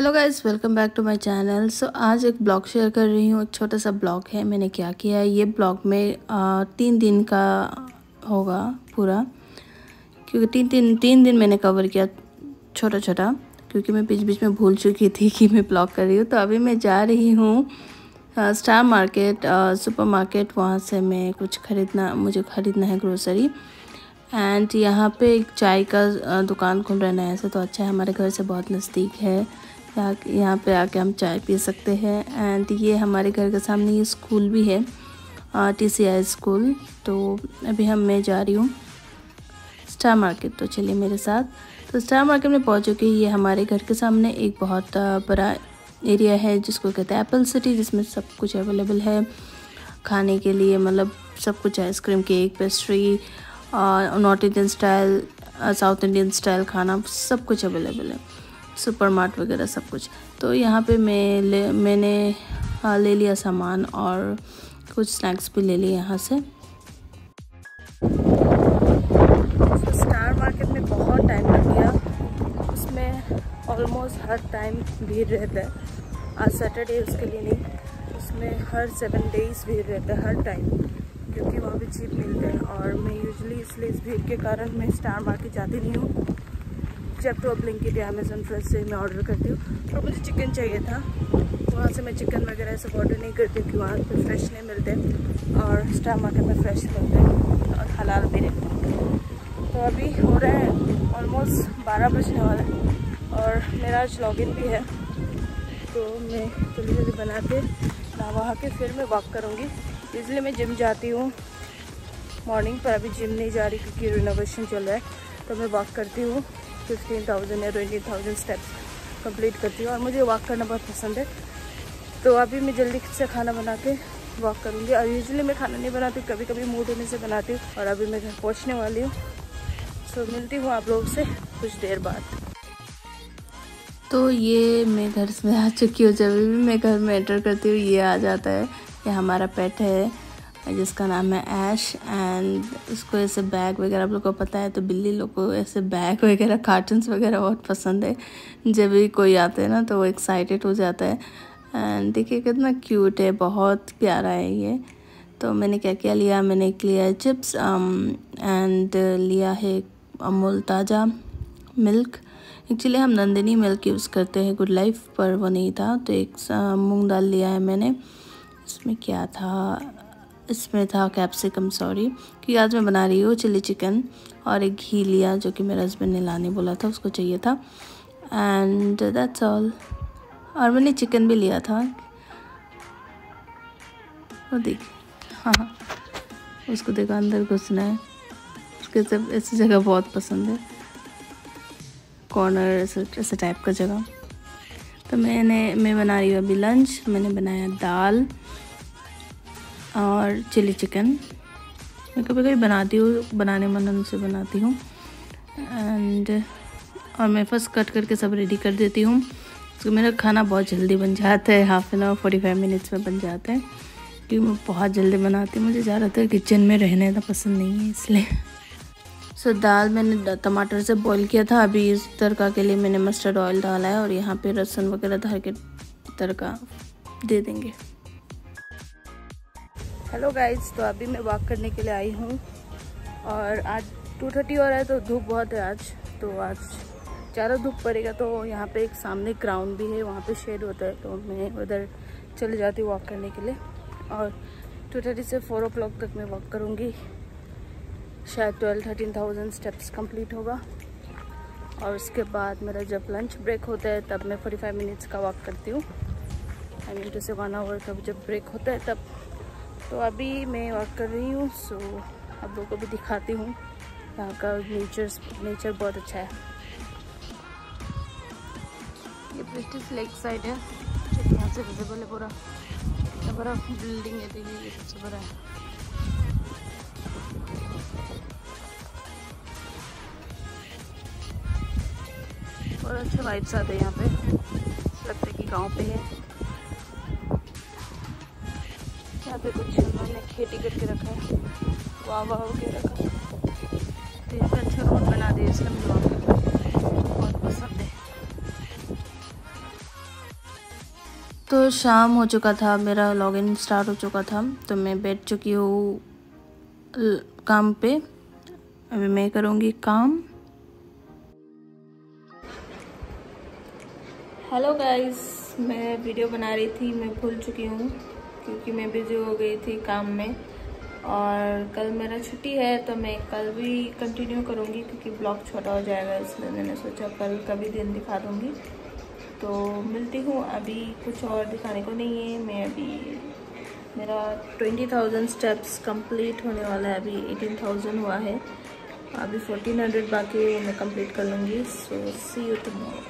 Hello guys, welcome back to my channel. So आज एक blog share कर रही हूँ। एक छोटा सा ब्लॉग है। मैंने क्या किया है, ये ब्लॉग में 3 दिन का होगा पूरा, क्योंकि तीन दिन मैंने कवर किया छोटा छोटा, क्योंकि मैं बीच बीच में भूल चुकी थी कि मैं ब्लॉग कर रही हूँ। तो अभी मैं जा रही हूँ स्टार मार्केट, सुपर मार्केट। वहाँ से मैं कुछ मुझे ख़रीदना है ग्रोसरी। एंड यहाँ पे एक चाय का दुकान खुल रहा है नया से, तो अच्छा है, हमारे घर से बहुत नज़दीक है। यहाँ पे आके हम चाय पी सकते हैं। एंड ये हमारे घर के सामने ये स्कूल भी है, TCI स्कूल। तो अभी मैं जा रही हूँ स्टार मार्केट, तो चलिए मेरे साथ। तो स्टार मार्केट में पहुँच चुकी। ये हमारे घर के सामने एक बहुत बड़ा एरिया है जिसको कहते हैं एप्पल सिटी, जिसमें सब कुछ अवेलेबल है खाने के लिए। मतलब सब कुछ, ice cream, cake, pastry, north Indian style, south Indian style खाना, सब कुछ अवेलेबल है। सुपर मार्ट वगैरह सब कुछ। तो यहाँ पे मैंने ले लिया सामान और कुछ स्नैक्स भी ले लिए यहाँ से। स्टार मार्केट में बहुत टाइम लग गया। उसमें ऑलमोस्ट हर टाइम भीड़ रहता है। आज सैटरडे उसके लिए नहीं, उसमें हर 7 डेज़ भीड़ रहता है हर टाइम, क्योंकि वहाँ पे चीप मिलते हैं। और मैं यूजुअली इसलिए इस भीड़ के कारण मैं स्टार मार्केट जाती नहीं हूँ। जब तो ब्लिंकिट या अमेज़न फ्रेश से मैं ऑर्डर करती हूँ। तो मुझे चिकन चाहिए था, वहाँ से मैं चिकन वगैरह सब ऑर्डर नहीं करती हूँ, क्योंकि वहाँ पे फ्रेश नहीं मिलते और स्टार मार्केट में फ्रेश मिलते हैं और हलाल भी रहते। तो अभी हो रहा है ऑलमोस्ट 12 बजने वाला है और मेरा आज लॉगिन भी है। तो मैं जल्दी बना के नहा के फिर मैं वॉक करूँगी। यूजुअली मैं जिम जाती हूँ मॉर्निंग पर, अभी जिम नहीं जा रही क्योंकि रिनोवेशन चल रहा है। तो मैं वॉक करती हूँ 15,000 या 20,000 स्टेप्स कंप्लीट करती हूँ और मुझे वॉक करना बहुत पसंद है। तो अभी मैं जल्दी से खाना बना के वॉक करूँगी। और यूजुअली मैं खाना नहीं बनाती, कभी कभी मूड होने से बनाती हूँ। और अभी मैं घर पहुँचने वाली हूँ। सो मिलती हूँ आप लोगों से कुछ देर बाद। तो ये मैं घर में आ चुकी हूँ। जब भी मैं घर में एंटर करती हूँ ये आ जाता है। ये हमारा पेट है जिसका नाम है ऐश। एंड उसको ऐसे बैग वगैरह, आप लोग को पता है, तो बिल्ली लोग को ऐसे बैग वगैरह, कार्टून्स वगैरह बहुत पसंद है। जब भी कोई आता है ना तो वो एक्साइटेड हो जाता है। एंड देखिए कितना क्यूट है, बहुत प्यारा है ये। तो मैंने क्या क्या लिया, मैंने एक लिया है चिप्स एंड लिया है अमूल ताज़ा मिल्क। एक्चुअली हम नंदिनी मिल्क यूज़ करते हैं गुड लाइफ, पर वो नहीं था। तो एक मूंग दाल लिया है मैंने। इसमें क्या था, इसमें था कैप्सिकम, सॉरी, क्योंकि आज मैं बना रही हूँ चिली चिकन। और एक घी लिया जो कि मेरे हस्बैंड ने लाने बोला था, उसको चाहिए था। And that's all. और मैंने चिकन भी लिया था, वो देखिए, हाँ उसको देखो अंदर घुसना है। उसके सब ऐसी जगह बहुत पसंद है, कॉर्नर ऐसे टाइप का जगह। तो मैं बना रही हूँ अभी लंच। मैंने बनाया दाल और चिली चिकन। मैं कभी कभी बनाती हूँ, बनाने मन से बनाती हूँ। और मैं फर्स्ट कट करके सब रेडी कर देती हूँ। तो मेरा खाना बहुत जल्दी बन जाता है, हाफ एन आवर 45 मिनट्स में बन जाता है, क्योंकि मैं बहुत जल्दी बनाती हूँ। मुझे ज़्यादातर किचन में रहना इतना पसंद नहीं है, इसलिए। सो दाल मैंने टमाटर से बॉईल किया था। अभी इस तड़का के लिए मैंने मस्टर्ड ऑयल डाला है और यहाँ पे लहसुन वगैरह धर के तड़का दे देंगे। हेलो गाइस, तो अभी मैं वॉक करने के लिए आई हूँ और आज 2:30 हो रहा है, तो धूप बहुत है आज। तो आज ज़्यादा धूप पड़ेगा, तो यहाँ पे एक सामने ग्राउंड भी है, वहाँ पे शेड होता है, तो मैं उधर चले जाती हूँ वॉक करने के लिए। और 2:30 से 4 o'clock तक मैं वॉक करूँगी। शायद 12-13,000 स्टेप्स कंप्लीट होगा। और उसके बाद मेरा जब लंच ब्रेक होता है तब मैं 45 मिनट्स का वॉक करती हूँ। आई मीन टू से 1 आवर का जब ब्रेक होता है तब। तो अभी मैं वॉक कर रही हूँ। सो आप लोगों को भी दिखाती हूँ, यहाँ का नेचर बहुत अच्छा है। ये प्रेस्टिज लेक साइड है, यहाँ से विजिबल है पूरा। इतना बड़ा बिल्डिंग है, देखिए ये सबसे बड़ा है। और अच्छे वाइब्स आते हैं यहाँ पे, लगता है कि गांव पे है। यहाँ पे कुछ उन्होंने खेती करके रखा है, वाह वगैरह रखा है। तो यहाँ पे अच्छा रोड बना दिया, इसलिए मुझे वहाँ पे बहुत पसंद है। तो शाम हो चुका था, मेरा लॉगिन स्टार्ट हो चुका था, तो मैं बैठ चुकी हूँ काम पे। अभी मैं करूँगी काम। हेलो गाइस, मैं वीडियो बना रही थी, मैं भूल चुकी हूँ क्योंकि मैं बिज़ी हो गई थी काम में। और कल मेरा छुट्टी है तो मैं कल भी कंटिन्यू करूँगी क्योंकि ब्लॉग छोटा हो जाएगा, इसलिए मैंने सोचा कल का भी दिन दिखा दूँगी। तो मिलती हूँ, अभी कुछ और दिखाने को नहीं है। मैं अभी मेरा 20,000 स्टेप्स कंप्लीट होने वाला है, अभी 18,000 हुआ है, अभी 1400 बाकी है, मैं कंप्लीट कर लूँगी। So see you tomorrow.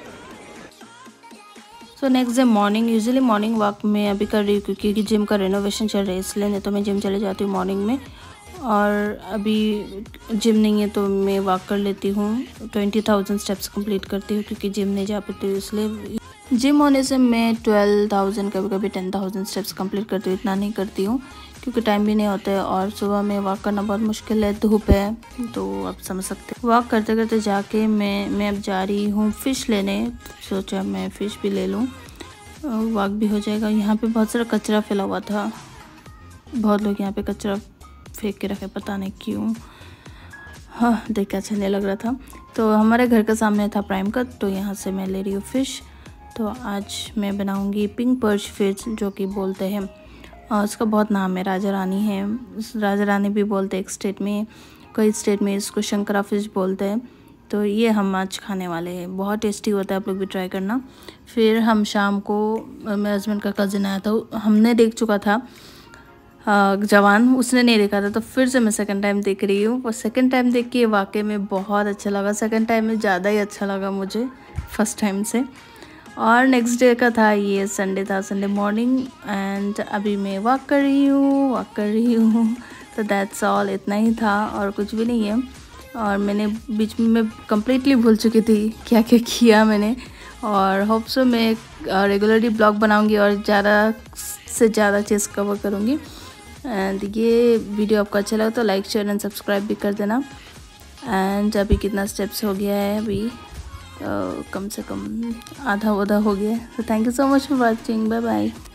So next day morning, usually morning walk मैं अभी कर रही हूँ क्योंकि जिम का रेनोवेशन चल रहा है, इसलिए नहीं तो मैं जिम चले जाती हूँ मॉर्निंग में। और अभी जिम नहीं है तो मैं वॉक कर लेती हूँ, 20,000 स्टेप्स कंप्लीट करती हूँ क्योंकि जिम नहीं जा पाती हूँ, इसलिए जिम होने से मैं 12,000 कभी कभी 10,000 स्टेप्स कंप्लीट करती हूँ। इतना नहीं करती हूँ क्योंकि टाइम भी नहीं होता है और सुबह में वॉक करना बहुत मुश्किल है, धूप है, तो आप समझ सकते हैं। वॉक करते करते जाके मैं अब जा रही हूँ फ़िश लेने। सोचा मैं फ़िश भी ले लूँ, वॉक भी हो जाएगा। यहाँ पे बहुत सारा कचरा फैला हुआ था, बहुत लोग यहाँ पे कचरा फेंक के रखे, पता नहीं क्यों। हाँ, देख के अच्छा नहीं लग रहा था। तो हमारे घर के सामने था प्राइम कट, तो यहाँ से मैं ले रही हूँ फ़िश। तो आज मैं बनाऊँगी पिंक पर्च फिश, जो कि बोलते हैं, उसका बहुत नाम है, राजा रानी है, राजा रानी भी बोलते हैं एक स्टेट में, कई स्टेट में इसको शंकरा फिश बोलते हैं। तो ये हम आज खाने वाले हैं, बहुत टेस्टी होता है, आप लोग भी ट्राई करना। फिर हम शाम को, मेरे हस्बैंड का कज़न आया था, हमने देख चुका था जवान, उसने नहीं देखा था, तो फिर से मैं सेकंड टाइम देख रही हूँ। और सेकंड टाइम देख के वाकई में बहुत अच्छा लगा, सेकंड टाइम में ज़्यादा ही अच्छा लगा मुझे फर्स्ट टाइम से। और नेक्स्ट डे का था, ये संडे था, संडे मॉर्निंग, एंड अभी मैं वॉक कर रही हूँ। तो दैट्स ऑल, इतना ही था और कुछ भी नहीं है। और मैंने बीच में कम्प्लीटली भूल चुकी थी क्या क्या किया मैंने। और होप सो मैं रेगुलरली ब्लॉग बनाऊंगी और ज़्यादा से ज़्यादा चीज़ कवर करूँगी। एंड ये वीडियो आपको अच्छा लगा तो लाइक, शेयर एंड सब्सक्राइब भी कर देना। एंड अभी कितना स्टेप्स हो गया है, अभी कम से कम आधा हो गया। तो thank you so much for watching, bye bye.